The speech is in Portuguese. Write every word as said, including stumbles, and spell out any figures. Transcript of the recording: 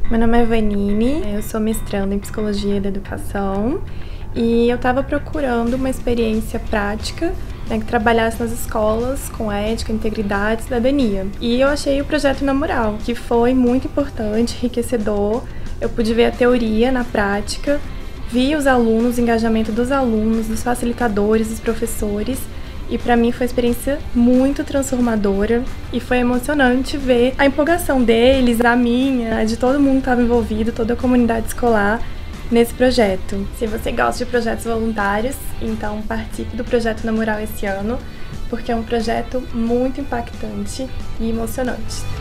Meu nome é Vanine, eu sou mestranda em Psicologia da Educação e eu estava procurando uma experiência prática, né, que trabalhasse nas escolas com ética, integridade e cidadania. E eu achei o projeto Namoral, que foi muito importante, enriquecedor. Eu pude ver a teoria na prática, vi os alunos, o engajamento dos alunos, dos facilitadores, dos professores. E para mim foi uma experiência muito transformadora e foi emocionante ver a empolgação deles, a minha, de todo mundo que estava envolvido, toda a comunidade escolar nesse projeto. Se você gosta de projetos voluntários, então participe do projeto Namoral esse ano, porque é um projeto muito impactante e emocionante.